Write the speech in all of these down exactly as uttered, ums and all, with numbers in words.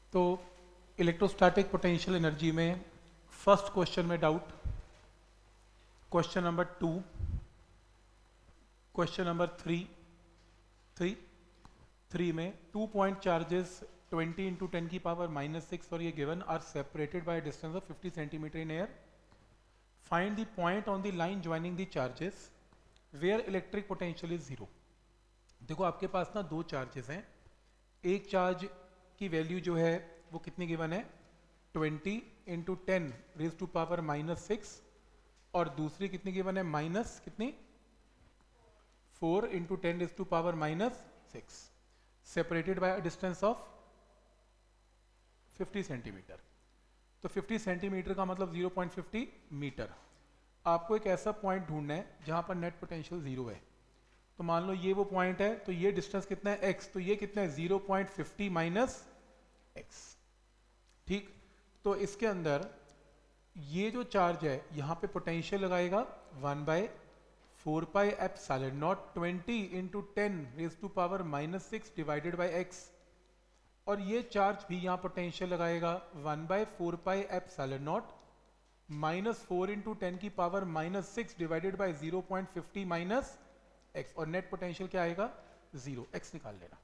तो electrostatic potential energy में first question में doubt, question number two, question number three three three में two point charges twenty into ten की power minus six और ये given are separated by distance of fifty centimetre in air. Find the point on the line joining the charges where electric potential is zero. देखो आपके पास ना दो charges हैं. एक charge की वैल्यू जो है वो कितनी गिवन है, twenty into ten raise to power minus six, और दूसरी कितनी गिवन है, माइनस कितनी four into ten raise to power minus six, separated by distance of fifty centimetre. तो फिफ्टी सेंटीमीटर का मतलब जीरो पॉइंट फिफ्टी मीटर. आपको एक ऐसा पॉइंट ढूंढना है जहां पर नेट पोटेंशियल जीरो है. तो मान लो ये वो पॉइंट है, तो ये डिस्टेंस कितना है, x, तो ये कितना है, zero point fifty minus X. ठीक, तो इसके अंदर ये जो चार्ज है यहां पे पोटेंशियल लगाएगा one by four pi epsilon naught twenty into ten raise to power minus six divided by X, और ये चार्ज भी यहाँ पोटेंशियल लगाएगा one by four pi epsilon naught minus four into ten की power minus six divided by zero point fifty minus X, और net potential क्या आएगा, zero. X निकाल लेना.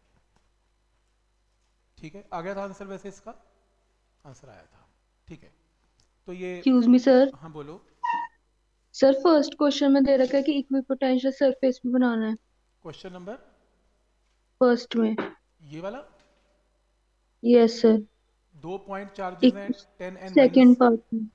ठीक है, आ गया था आंसर. वैसे इसका आंसर आया था. ठीक है, तो ये एक्सक्यूज मी सर. हाँ बोलो. सर फर्स्ट क्वेश्चन में दे रखा है कि इक्विपोटेंशियल सरफेस भी बनाना है क्वेश्चन नंबर फर्स्ट में. ये वाला, यस सर. दो पॉइंट चार्जेस हैं एक ten and second minus. Part में.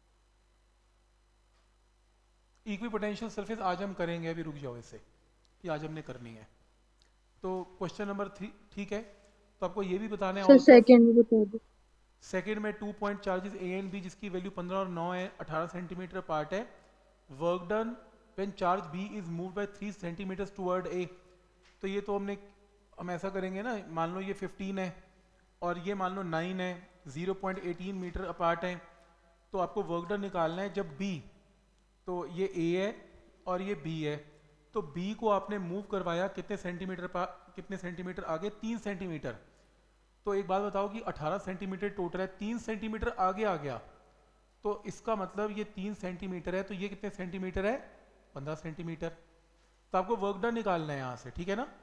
इक्वी पोटेंशियल सरफेस आज हम करेंगे, अभी रुक जाओ इसे, ये आज हमने करनी है. तो क्वेश्चन नंबर थ्री, ठीक है. तो आपको ये भी बताना है सर ऑल्सो. सेकेंड में बता दो. सेकेंड में two point charges A and B जिसकी वैल्यू पंद्रह और नौ है, अठारह सेंटीमीटर पार्ट है. Work done when charge B is move by three centimetre toward A. तो ये तो हमने हम ऐसा करेंगे ना, मान लो ये फिफ्टीन है और ये मान लो नाइन है, zero point eighteen metre apart है. तो आपको वर्क डन निकालना है जब बी, तो ये ए है और ये बी है, तो बी को आपने मूव करवाया कितने सेंटीमीटर पा कितने सेंटीमीटर आगे, तीन सेंटीमीटर. तो एक बात बताओ कि अठारह सेंटीमीटर टोटल है, तीन सेंटीमीटर आगे आ गया, तो इसका मतलब ये तीन सेंटीमीटर है, तो ये कितने सेंटीमीटर है, पंद्रह सेंटीमीटर. तो आपको वर्क डन निकालना है यहां से. ठीक है ना.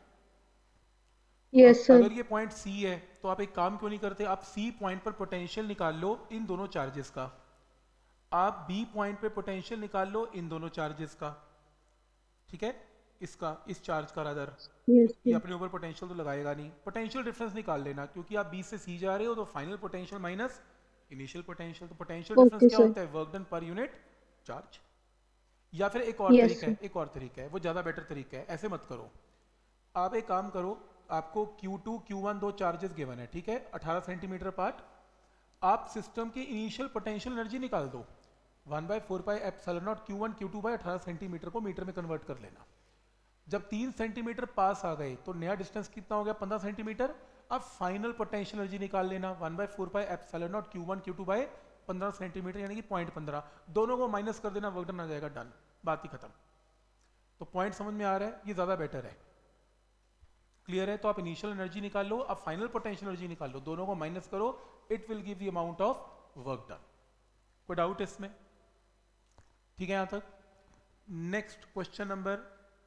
यस अब सर. अगर ये पॉइंट सी है तो आप एक काम क्यों नहीं करते, आप सी पॉइंट पर पोटेंशियल निकाल लो इन दोनों चार्जेस का. आप बी पॉइंट पे पोटेंशियल निकाल लो इन दोनों चार्जेस का. ठीक है, इसका इस चार्ज का रादर, यस ये सर. अपने ऊपर पोटेंशियल तो लगाएगा नहीं. पोटेंशियल डिफरेंस निकाल लेना, क्योंकि आप बी से सी जा रहे हो तो final potential minus initial potential. तो पोटेंशियल डिफरेंस ओके क्या सर. होता है, work done per unit charge. या फिर एक और यस तरीका सर. है, एक और तरीका है, वो ज़्यादा बेटर तरीका है. ऐसे मत करो, आप एक काम करो, आपको क्यू टू क्यू वन दो चार्जेस गिवन है, ठीक है, अठारह सेंटीमीटर पार्ट. आप सिस्टम की इनिशियल पोटेंशियल एनर्जी निकाल दो, one by four pi epsilon naught Q one Q two by अठारह सेंटीमीटर को मीटर में कन्वर्ट कर लेना. जब तीन सेंटीमीटर पास आ गए तो नया डिस्टेंस कितना हो गया, पंद्रह सेंटीमीटर. अब फाइनल पोटेंशियल एनर्जी निकाल लेना, one by four pi epsilon naught Q one Q two by पंद्रह सेंटीमीटर यानी कि पॉइंट पंद्रह. दोनों को माइनस कर देना, वर्क डन आ जाएगा, डन, बात ही खत्म. तो पॉइंट समझ में आ रहा है, ये ज्यादा बेटर है. क्लियर है. तो आप इनिशियल एनर्जी निकाल लो, आप फाइनल पोटेंशियल एनर्जी निकाल लो, दोनों को माइनस करो, it will give the amount of work done. कोई डाउट इसमें? ठीक है यहां तक. Next question number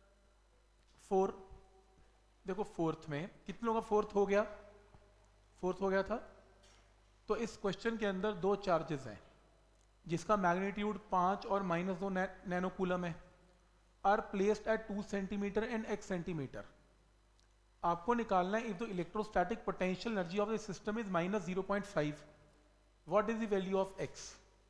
four. देखो फोर्थ में कितने लोगों का फोर्थ हो गया, फोर्थ हो गया था. तो इस क्वेश्चन के अंदर दो चार्जेस हैं जिसका मैग्नीट्यूड पांच और माइनस दो नैनो कूलम है, are placed at two centimetre and X centimetre. आपको निकालना है if the electrostatic potential energy of the system is minus zero point five, what is the value of X.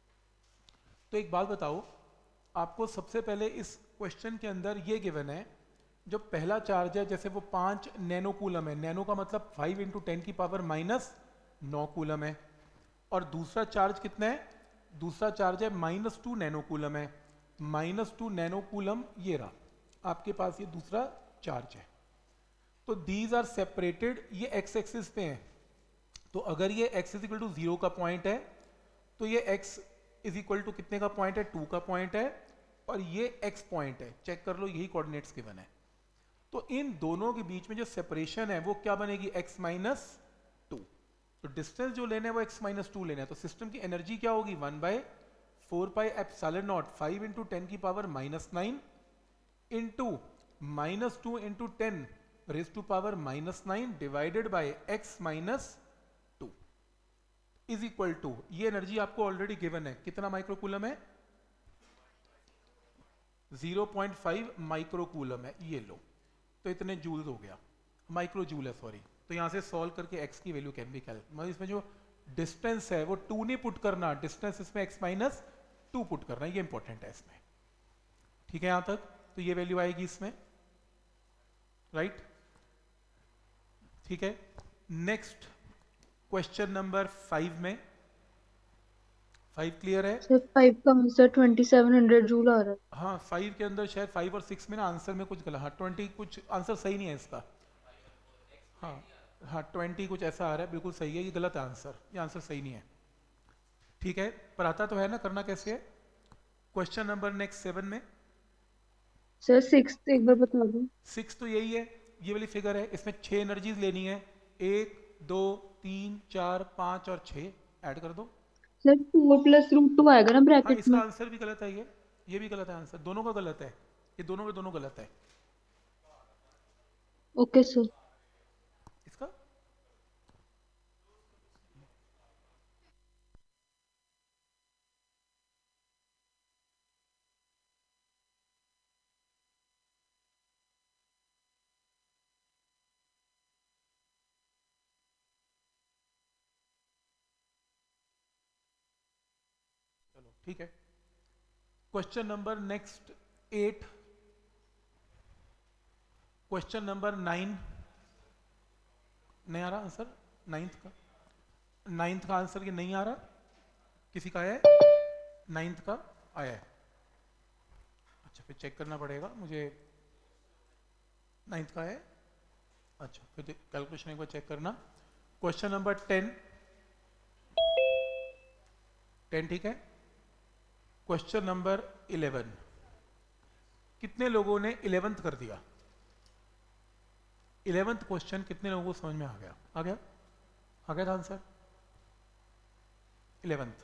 तो एक बात बताओ, आपको सबसे पहले इस क्वेश्चन के अंदर ये गिवन है, जो पहला चार्ज है जैसे वो पांच नैनो कूलम है, नैनो का मतलब फाइव इंटू टेन की पावर माइनस नौ कूलम है, और दूसरा चार्ज कितना है, दूसरा चार्ज है माइनस टू नैनो कूलम है, माइनस टू नैनो कूलम ये रहा आपके पास, ये दूसरा चार्ज है. तो दीज आर सेपरेटेड, ये एक्स एक्सिस पे हैं. तो अगर ये x is equal to zero का पॉइंट है तो ये x इज इक्वल टू कितने का पॉइंट है, टू का पॉइंट है, और ये x पॉइंट है, चेक कर लो, यही कोऑर्डिनेट्स गिवन है. तो इन दोनों के बीच में जो सेपरेशन है वो क्या बनेगी, x माइनस टू. तो डिस्टेंस जो लेना है वो x माइनस टू लेना है, तो सिस्टम की एनर्जी क्या होगी, one by four pi epsilon naught five into ten की power minus nine into minus two into ten raise to power minus nine divided by x minus two is equal to, ये energy आपको already given है, कितना microcoulomb है, zero point five microcoulomb है, ये लो, तो इतने जूल्स हो गया, माइक्रो जूल है सॉरी। तो यहां से सॉल्व करके x की वैल्यू कैन बी कैलकुलेट, मतलब इसमें जो डिस्टेंस है वो टू नहीं पुट करना, डिस्टेंस इसमें x माइनस टू पुट करना, ये इंपॉर्टेंट है इसमें, ठीक है यहां तक। तो ये वैल्यू आएगी इसमें, राइट right? ठीक है। नेक्स्ट क्वेश्चन नंबर फाइव में, फाइव क्लियर है सर फाइव का answer twenty seven hundred joule आ रहा है। हाँ फाइव के अंदर शायद फाइव और सिक्स में ना आंसर में कुछ गलत, हाँ ट्वेंटी कुछ आंसर सही नहीं है इसका, हाँ हाँ ट्वेंटी कुछ ऐसा आ रहा है, बिल्कुल सही है, ये गलत है आंसर, ये आंसर सही नहीं है, ठीक है। पर आता तो है ना, करना कैसे है। क्वेश्चन नंबर नेक्स्ट सेवन में, सर सिक्स एक बार बता दो। सिक्स तो यही है, ये वाली फिगर है, इसमें छह एनर्जीज लेनी है, एक दो तीन चार पांच और छह ऐड कर दो। Sir four plus root two आएगा ना हाँ ब्रैकेट इसका में। आंसर भी गलत है, ये ये भी गलत है आंसर, दोनों का गलत है, ये दोनों के दोनों गलत है। Okay sir. इसका चलो ठीक है। Question number next eight, question number nine, नहीं आ रहा आंसर नाइन्थ का, नाइन्थ का आंसर ये नहीं आ रहा, किसी का आया है, नाइन्थ का आया है, अच्छा फिर चेक करना पड़ेगा मुझे, नाइन्थ का है, अच्छा फिर कैलकुलेशन एक बार चेक करना। क्वेश्चन नंबर टेन, टेन ठीक है। क्वेश्चन नंबर इलेवन, कितने लोगों ने इलेवेंथ कर दिया, इलेवेंथ क्वेश्चन कितने लोगों को समझ में आ गया, आ गया आ गया था आंसर इलेवेंथ।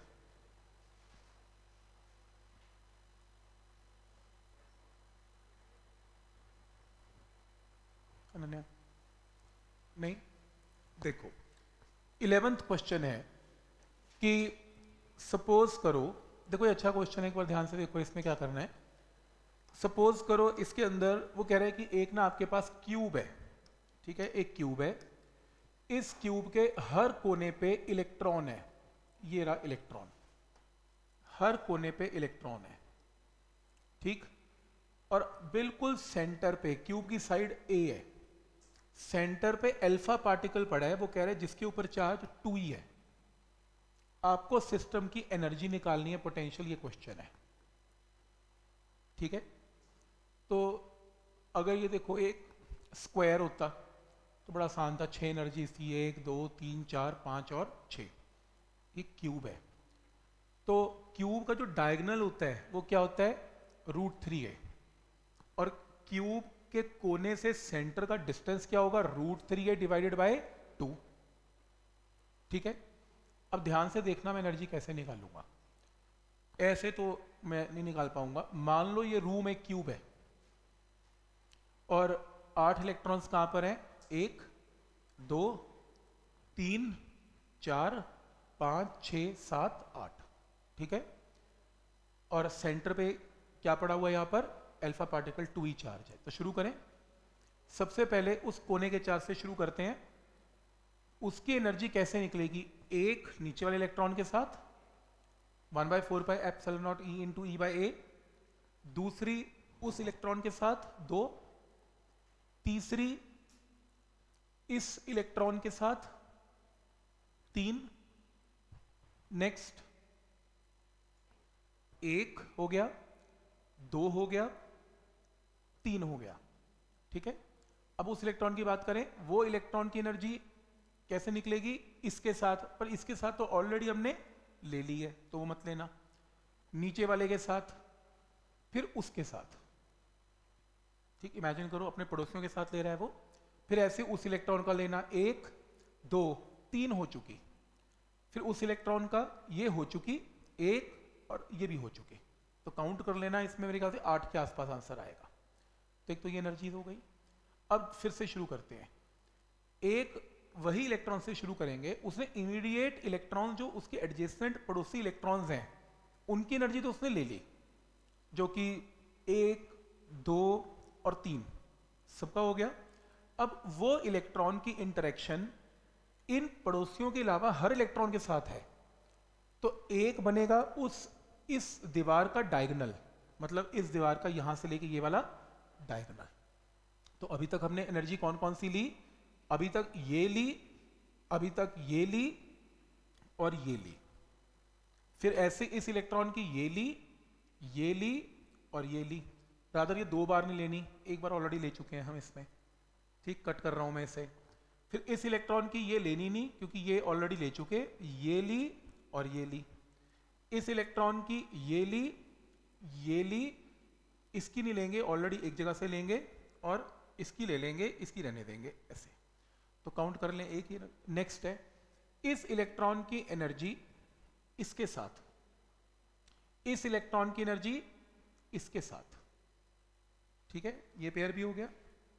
अनन्या नहीं, देखो इलेवेंथ क्वेश्चन है कि सपोज करो, देखो ये अच्छा क्वेश्चन है, एक बार ध्यान से देखो इसमें क्या करना है। सपोज करो इसके अंदर वो कह रहा है कि एक ना आपके पास क्यूब है, ठीक है, एक क्यूब है, इस क्यूब के हर कोने पे इलेक्ट्रॉन है, ये रहा इलेक्ट्रॉन, हर कोने पे इलेक्ट्रॉन है, ठीक, और बिल्कुल सेंटर पे क्यूब की साइड ए है, सेंटर पे अल्फा पार्टिकल पड़ा है, वो कह रहे हैं जिसके ऊपर चार्ज टू ही है, आपको सिस्टम की एनर्जी निकालनी है, पोटेंशियल, ये क्वेश्चन है, ठीक है। तो अगर ये देखो एक स्क्वायर होता तो बड़ा आसान था, छह एनर्जी थी, एक दो तीन चार पांच और छह, ये क्यूब है, तो क्यूब का जो डायगोनल होता है वो क्या होता है, रूट थ्री है, और क्यूब के कोने से सेंटर का डिस्टेंस क्या होगा, रूट थ्री है डिवाइडेड बाय टू, ठीक है। अब ध्यान से देखना मैं एनर्जी कैसे निकालूंगा, ऐसे तो मैं नहीं निकाल पाऊंगा। मान लो ये रूम एक क्यूब है और आठ इलेक्ट्रॉन्स कहां पर हैं, एक दो तीन चार पांच छ सात आठ, ठीक है, और सेंटर पे क्या पड़ा हुआ है, यहां पर अल्फा पार्टिकल टू ही चार्ज है। तो शुरू करें, सबसे पहले उस कोने के चार्ज से शुरू करते हैं, उसकी एनर्जी कैसे निकलेगी, एक नीचे वाले इलेक्ट्रॉन के साथ one by four pi epsilon naught E into E by A, दूसरी उस इलेक्ट्रॉन के साथ दो, तीसरी इस इलेक्ट्रॉन के साथ तीन, नेक्स्ट एक हो गया, दो हो गया, तीन हो गया, ठीक है। अब उस इलेक्ट्रॉन की बात करें, वो इलेक्ट्रॉन की एनर्जी कैसे निकलेगी, इसके साथ, पर इसके साथ तो ऑलरेडी हमने ले ली है तो वो मत लेना, नीचे वाले के साथ, फिर उसके साथ, ठीक, इमेजिन करो अपने पड़ोसियों के साथ ले रहा है वो, फिर ऐसे उस इलेक्ट्रॉन का लेना, एक दो तीन हो चुकी, फिर उस इलेक्ट्रॉन का ये हो चुकी एक और ये भी हो चुके, तो काउंट कर लेना, इसमें मेरे ख्याल से आठ के आसपास आंसर आएगा। तो एक तो ये एनर्जी हो गई। अब फिर से शुरू करते हैं, एक वही इलेक्ट्रॉन से शुरू करेंगे, उसने इमीडिएट इलेक्ट्रॉन जो उसके एडजेसेंट पड़ोसी इलेक्ट्रॉन्स हैं उनकी एनर्जी तो उसने ले ली, जो कि एक, दो और तीन सबका हो गया। अब वो इलेक्ट्रॉन की इंटरेक्शन इन पड़ोसियों के अलावा हर इलेक्ट्रॉन के साथ है, तो एक बनेगा उस इस दीवार का डायगोनल, मतलब इस दीवार का यहां से लेके ये वाला डायगोनल। तो अभी तक हमने एनर्जी कौन कौन सी ली, अभी तक ये ली, अभी तक ये ली और ये ली, फिर ऐसे इस इलेक्ट्रॉन की ये ली, ये ली और ये ली। रादर ये दो बार नहीं लेनी, एक बार ऑलरेडी ले चुके हैं हम इसमें, ठीक, कट कर रहा हूं मैं इसे। फिर इस इलेक्ट्रॉन की ये लेनी नहीं क्योंकि ये ऑलरेडी ले चुके, ये ली और ये ली। इस इलेक्ट्रॉन की ये ली, ये ली, इसकी नहीं लेंगे, ऑलरेडी एक जगह से लेंगे, और इसकी ले लेंगे, इसकी रहने देंगे, ऐसे। तो काउंट कर लें, एक ही। नेक्स्ट है, इस इलेक्ट्रॉन की एनर्जी इसके साथ, इस इलेक्ट्रॉन की एनर्जी इसके साथ, ठीक है, ये पेयर भी हो गया।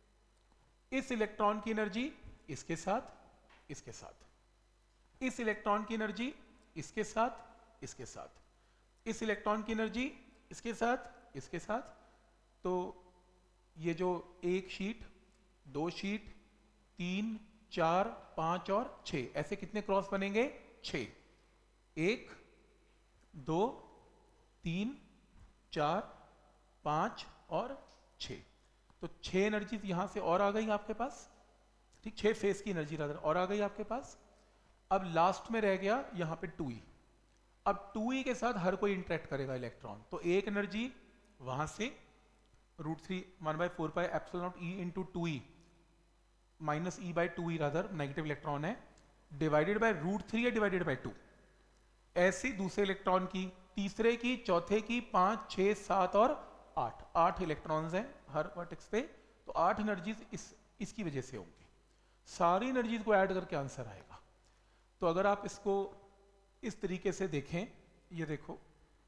इस इलेक्ट्रॉन की एनर्जी इसके साथ, इसके साथ, इस इलेक्ट्रॉन की एनर्जी इसके साथ, इसके साथ, इस इलेक्ट्रॉन की एनर्जी इसके साथ, इसके साथ। तो ये जो एक शीट, दो शीट, तीन, चार, पांच और छह, ऐसे कितने क्रॉस बनेंगे, छह। एक, दो, तीन, चार, पांच और छह। तो छह एनर्जीज यहां से और आ गई आपके पास, ठीक, छह फेस की एनर्जी और आ गई आपके पास। अब लास्ट में रह गया यहां पे टू ई। अब टू ई के साथ हर कोई इंटरेक्ट करेगा इलेक्ट्रॉन, तो एक एनर्जी वहां से root three one by four pi epsilon naught E into two e minus e by two e, rather negative electron है, डिवाइडेड बाय रूट थ्री या डिवाइडेड बाय टू। ऐसे दूसरे इलेक्ट्रॉन की, तीसरे की, चौथे की, पांच, छह, सात और आठ, आठ इलेक्ट्रॉन्स हैं हर वर्टेक्स पे, तो आठ एनर्जीज इस इसकी वजह से होंगी। सारी एनर्जीज को ऐड करके आंसर आएगा। तो अगर आप इसको इस तरीके से देखें, ये देखो,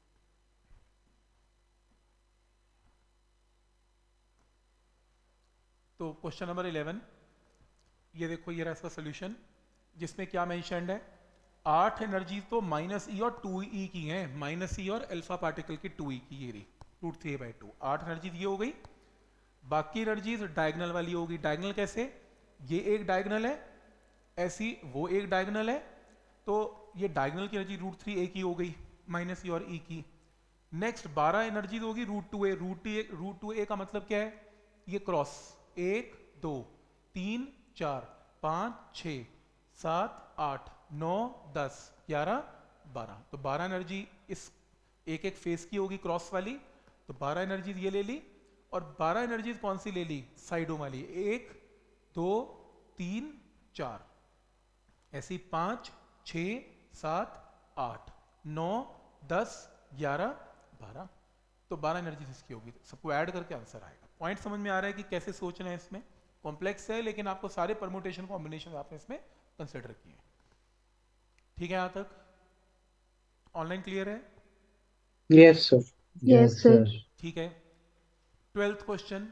तो क्वेश्चन नंबर इलेवन, ये देखो, ये रहा इसका सोल्यूशन, जिसमें क्या मेंशन्ड है, आठ एनर्जीज तो माइनस ई और टू ई की हैं, माइनस ई और अल्फा पार्टिकल की टू ई की, ये रही रूट थ्री बाई टू, आठ एनर्जीज ये हो गई। बाकी एनर्जीज डायगोनल वाली होगी। डायगोनल कैसे, ये एक डायगोनल है, ऐसी वो एक डायगोनल है, तो ये डायगोनल की एनर्जी रूट थ्री ए की हो गई, माइनस ई और ई की। नेक्स्ट बारह एनर्जीज होगी root two a, root a root two a का मतलब क्या है, ये क्रॉस, एक, दो, तीन, चार, पाँच, छः, सात, आठ, नौ, दस, ग्यारह, बारह। तो बारह एनर्जी इस एक एक फेस की होगी क्रॉस वाली, तो बारह एनर्जीज ये ले ली, और बारह एनर्जीज कौन सी ले ली, साइडों वाली, एक, दो, तीन, चार, ऐसी पाँच, छः, सात, आठ, नौ, दस, ग्यारह, बारह। तो बारह एनर्जीज इसकी होगी, सबको ऐड करके आंसर आएगा। पॉइंट समझ में आ रहा है कि कैसे सोचना है, इसमें कॉम्प्लेक्स है, लेकिन आपको सारे परमुटेशन कॉम्बिनेशन आपने इसमें कंसिडर किए हैं। ठीक है, यहां तक ऑनलाइन क्लियर है? Yes sir. Yes sir. ठीक है, ट्वेल्थ क्वेश्चन।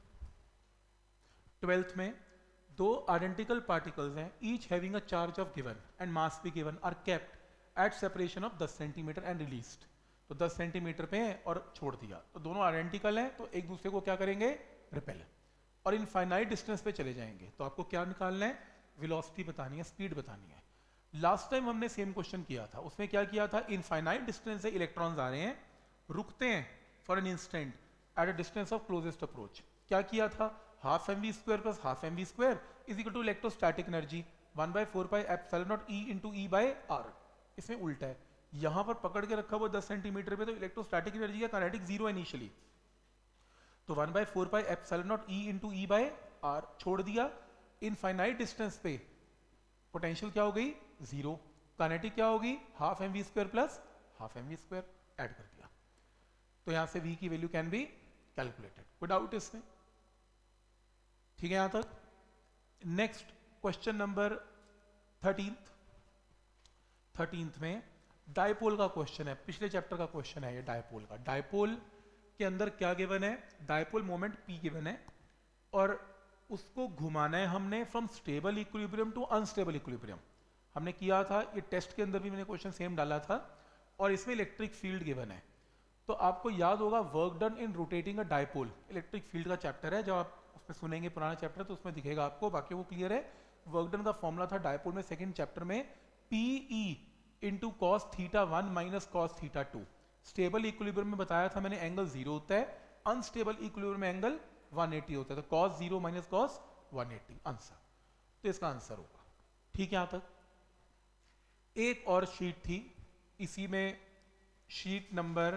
ट्वेल्थ में दो आइडेंटिकल पार्टिकल्स हैं, each having a charge of given and mass भी given, are kept at separation of दस सेंटीमीटर एंड रिलीज्ड। तो दस सेंटीमीटर पे है और छोड़ दिया, तो दोनों आइडेंटिकल हैं, तो एक दूसरे को क्या करेंगे, रिपेल, और इनफाइनाइट डिस्टेंस पे चले जाएंगे। तो आपको क्या निकालना है, वेलोसिटी बतानी है, स्पीड बतानी है। लास्ट टाइम हमने सेम क्वेश्चन किया था, उसमें क्या किया था, इनफाइनाइट डिस्टेंस से इलेक्ट्रॉन्स आ रहे हैं, रुकते हैं for an instant at a distance of closest approach. क्या किया था, half m v square plus half m v square is equal to electrostatic energy one by four pi epsilon naught E into E by r. इसमें उल्टा है, यहां पर पकड़ के रखा हुआ दस सेंटीमीटर पे, तो इलेक्ट्रोस्टैटिक एनर्जी का काइनेटिक जीरो इनिशियली, तो one by four pi epsilon naught E into E by r छोड़ दिया। इनफाइनाइट डिस्टेंस पे पोटेंशियल क्या हो गई, जीरो, काइनेटिक क्या होगी, half m v square plus half m v square, add कर दिया, तो यहां से v की वैल्यू कैन बी कैलकुलेटेड। कोई डाउट इसमें? ठीक है यहां तक। Next question number thirteenth, thirteenth में डायपोल का क्वेश्चन है, पिछले चैप्टर का क्वेश्चन है ये डायपोल का। डायपोल के अंदर क्या गिवन है, डायपोल मोमेंट P गिवन है और उसको घुमाना है हमने from stable equilibrium to unstable equilibrium. हमने किया था, ये टेस्ट के अंदर भी मैंने क्वेश्चन सेम डाला था, और इसमें इलेक्ट्रिक फील्ड गिवन है। तो आपको याद होगा work done in rotating a dipole, electric field का चैप्टर है, जब आप उसमें सुनेंगे पुराना चैप्टर तो उसमें दिखेगा आपको, बाकी वो क्लियर है। वर्क डन का फॉर्मूला था डायपोल में सेकंड चैप्टर में, p e into cos theta one minus cos theta two. Stable equilibrium में बताया था मैंने एंगल जीरो होता है, अनस्टेबल इक्विलिब्रियम में एंगल वन एटी होता है, तो cos zero minus cos one eighty answer. तो इसका आंसर होगा। ठीक है, यहां तक। एक और शीट थी इसी में, शीट नंबर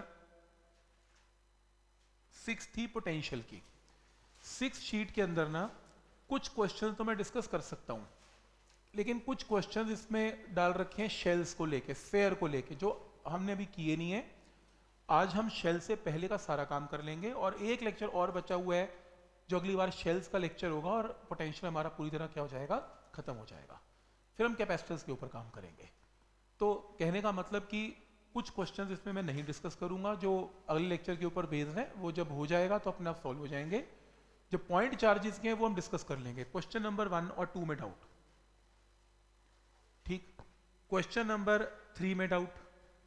सिक्स थी पोटेंशियल की। सिक्स शीट के अंदर ना कुछ क्वेश्चन तो मैं डिस्कस कर सकता हूं, लेकिन कुछ क्वेश्चन इसमें डाल रखे हैं शेल्स को लेके, स्फेयर को लेके, जो हमने अभी किए नहीं है। आज हम शेल से पहले का सारा काम कर लेंगे और एक लेक्चर और बचा हुआ है जो अगली बार शेल्स का लेक्चर होगा और पोटेंशियल हमारा पूरी तरह क्या हो जाएगा, खत्म हो जाएगा। फिर हम कैपेसिटर्स के ऊपर काम करेंगे। तो कहने का मतलब कि कुछ क्वेश्चंस इसमें मैं नहीं डिस्कस करूंगा, जो अगले लेक्चर के ऊपर बेस्ड है, वो जब हो जाएगा तो अपने आप सॉल्व हो जाएंगे। जो पॉइंट चार्जेस के हैं वो हम डिस्कस कर लेंगे, क्वेश्चन नंबर वन और टू में डाउट। ठीक, क्वेश्चन नंबर थ्री में डाउट,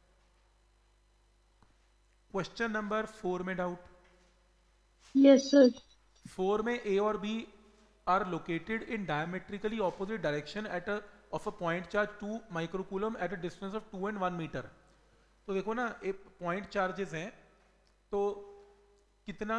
क्वेश्चन नंबर फोर में डाउट। Yes sir. फोर में ए और b are located in diametrically opposite direction at a of a point charge two microcoulomb at a distance of two and one metre. तो देखो ना, एक point charges हैं, तो कितना,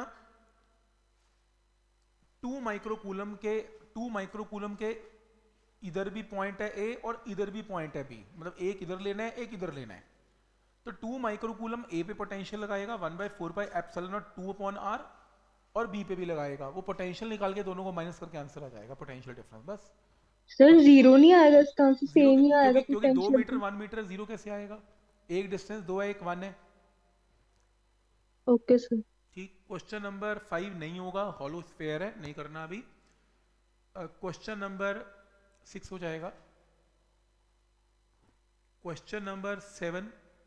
टू माइक्रोकूलम के टू माइक्रोकूलम के इधर भी पॉइंट है ए और इधर भी पॉइंट है बी, मतलब एक इधर लेना है एक इधर लेना है। तो टू माइक्रोकूलम ए पे पोटेंशियल लगाएगा one by four by epsilon naught two upon r, और बी पे भी लगाएगा, वो पोटेंशियल निकाल के दोनों को माइनस करके आंसर आ जाएगा, पोटेंशियल डिफरेंस। बस सर जीरो नहीं आएगा इसका आंसर, जीरो, सेम ही आएगा क्योंकि क्योंकि दो पोटेंशियल मीटर भी। वन मीटर जीरो कैसे आएगा, एक डिस्टेंस दो है एक वन है। Okay sir. ठीक, क्वेश्चन नंबर फाइव नहीं होगा, हॉलो स्फेयर है, नहीं करना अभी। क्वेश्चन नंबर सिक्स हो जाएगा। Question number seven,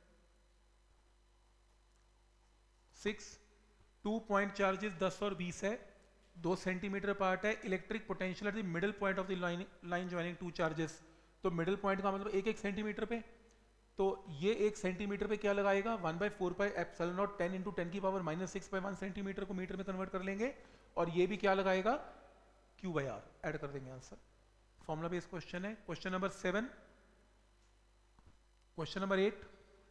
six, two point charges दस और बीस है, दो सेंटीमीटर पार्ट है, electric potential at the middle point of the line line joining two charges. तो मिडिल पॉइंट का मतलब एक एक सेंटीमीटर पे, तो ये एक सेंटीमीटर पे क्या लगाएगा, one by four by epsilon naught ten into ten की power minus six by one centimetre को मीटर में कन्वर्ट कर लेंगे, और ये भी क्या लगाएगा, क्यू बाई आर, ऐड कर देंगे आंसर। फॉर्मूला बेस्ड क्वेश्चन है। Question number seven, question number eight,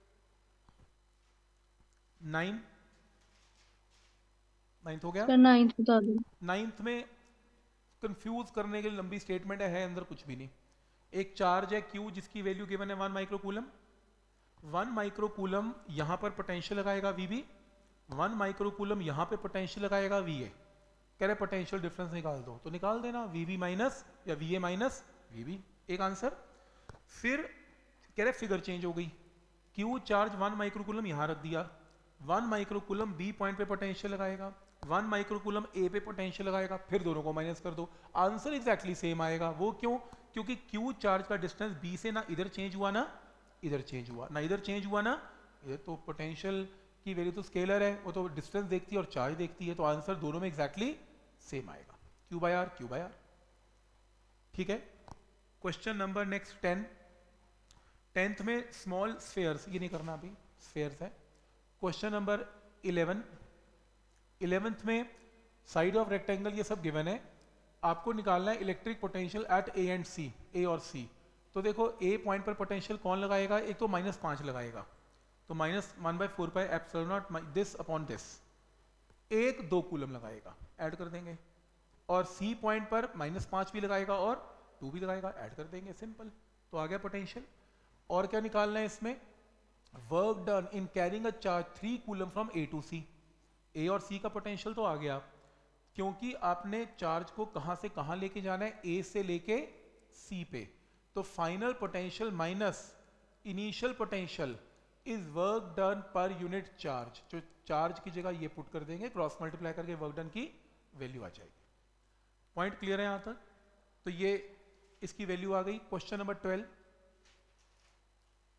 nine, ninth हो गया। सर नाइन्थ बता दो। नाइन्थ में कंफ्यूज करने के लिए लंबी स्टेटमेंट है, है अंदर कुछ भी नहीं। एक चार्ज है क्यू जिसकी वैल्यू गिवन है वन माइक्रोकूलम, वन माइक्रोकूलम यहां पर पोटेंशियल लगाएगा वीबी, वन माइक्रोकूलम यहां पे पोटेंशियल लगाएगा वीए। कह रहे पोटेंशियल डिफरेंस निकाल दो, तो निकाल देना, वीबी माइनस या वीए माइनस वीबी, एक आंसर। फिर कह रहे फिगर चेंज हो गई, क्यू चार्ज वन माइक्रोकूलम यहां रख दिया, वन माइक्रोकूलम बी पॉइंट पे पोटेंशियल लगाएगा, वन माइक्रोकूलम ए पे पोटेंशियल लगाएगा, फिर दोनों को माइनस कर दो, आंसर एग्जैक्टली सेम आएगा। वो क्यों, क्योंकि क्यू चार्ज का डिस्टेंस बी से ना इधर चेंज हुआ ना इधर चेंज हुआ, ना इधर चेंज हुआ ना इधर, तो पोटेंशियल की वैल्यू तो स्केलर है, वो तो डिस्टेंस देखती है और चार्ज देखती है, तो आंसर दोनों में एग्जैक्टली सेम आएगा, q by r q by r. ठीक है, question number next ten, tenth में स्मॉल स्फेयर्स, ये नहीं करना अभी, स्फेयर्स है। क्वेश्चन नंबर इलेवन, इलेवेंथ में साइड ऑफ रेक्टेंगल ये सब गिवन है, आपको निकालना है electric potential at a and c, ए और सी। तो देखो ए पॉइंट पर पोटेंशियल कौन लगाएगा, एक तो माइनस पांच लगाएगा, तो minus one by four by epsilon naught this upon this, एक दो कूलम लगाएगा, ऐड कर देंगे, और सी पॉइंट पर माइनस पांच भी लगाएगा और टू भी लगाएगा, ऐड कर देंगे, सिंपल, तो आ गया पोटेंशियल। और क्या निकालना है इसमें, work done in carrying a charge three coulomb from A to C. ए और सी का पोटेंशियल तो आ गया, क्योंकि आपने चार्ज को कहां से कहां लेके जाना है, ए से लेके सी पे, तो final potential minus initial potential is work done per unit charge, जो चार्ज की जगह ये पुट कर देंगे, क्रॉस मल्टीप्लाई करके वर्क डन की वैल्यू आ जाएगी। पॉइंट क्लियर है यहां तक, तो ये इसकी वैल्यू आ गई। Question number twelve,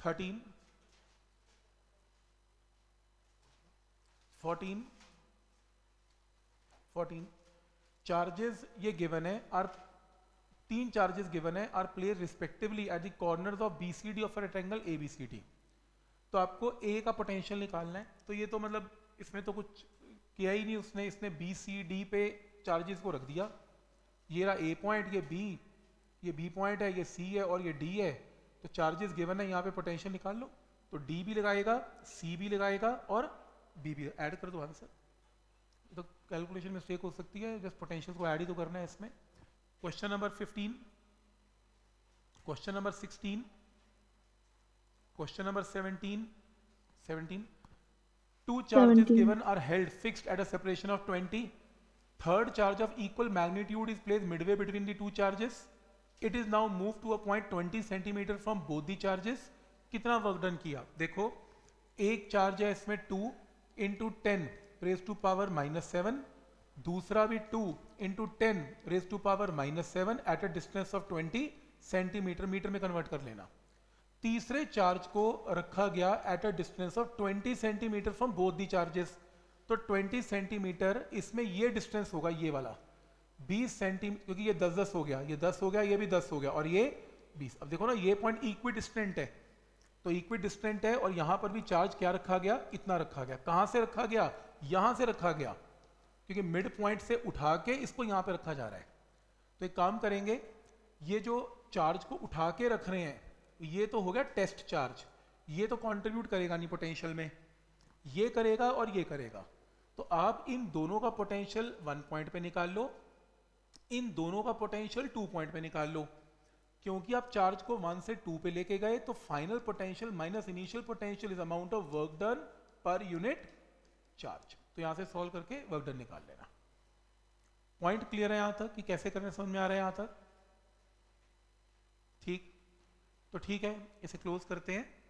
thirteen, fourteen, fourteen charges ये गिवन है, आर तीन चार्जेस गिवन है, are place respectively at the corners of b c d of a rectangle a b c d. तो आपको ए का पोटेंशियल निकालना है, तो ये तो मतलब इसमें तो कुछ किया ही नहीं उसने, इसने बी सी डी पे चार्जेस को रख दिया। ये रहा ए पॉइंट, ये बी, ये बी पॉइंट है, ये सी है और ये डी है। तो चार्जेस गिवन है, यहाँ पे पोटेंशियल निकाल लो। तो डी भी लगाएगा, सी भी लगाएगा और बी भी ऐड कर दो आंसर। तो कैलकुलेशन मिस्टेक हो सकती है, जस्ट पोटेंशियल को ऐड ही तो करना है इसमें। Question number fifteen, question number sixteen, question number seventeen, seventeen two charges seventeen. given are held fixed at a separation of twenty. Third charge of equal magnitude is placed midway between the two charges. It is now moved to a point twenty centimeter from both the charges. कितना work done किया देखो, एक charge है इसमें two into ten raise to power minus seven, दूसरा भी two into ten raise to power minus seven at a distance of twenty centimetre, metre में convert कर लेना। तीसरे चार्ज को रखा गया at a distance of twenty centimetre from both the charges. तो ट्वेंटी सेंटीमीटर इसमें ये डिस्टेंस होगा, ये वाला बीस सेंटीमीटर, क्योंकि ये दस दस हो गया, ये दस हो गया, ये भी दस हो गया और ये बीस। अब देखो ना, ये पॉइंट इक्वी डिस्टेंट है, तो इक्वी डिस्टेंट है और यहां पर भी चार्ज क्या रखा गया, इतना रखा गया। कहां से रखा गया, यहां से रखा गया, क्योंकि मिड पॉइंट से उठा के इसको यहां पे रखा जा रहा है। तो एक काम करेंगे, ये जो चार्ज को उठा के रख रहे हैं, ये तो हो गया टेस्ट चार्ज, ये तो कंट्रीब्यूट करेगा नहीं पोटेंशियल में, ये करेगा और ये करेगा। तो आप इन दोनों का पोटेंशियल वन पॉइंट पे निकाल लो, इन दोनों का पोटेंशियल टू पॉइंट पे निकाल लो। क्योंकि आप चार्ज को वन से टू पे लेके गए, तो final potential minus initial potential is amount of work done per unit charge. तो यहां से सॉल्व करके वर्क डन निकाल लेना। पॉइंट क्लियर है यहां तक कि कैसे करने, समझ में आ रहा है यहां तक? ठीक, तो ठीक है, इसे क्लोज करते हैं।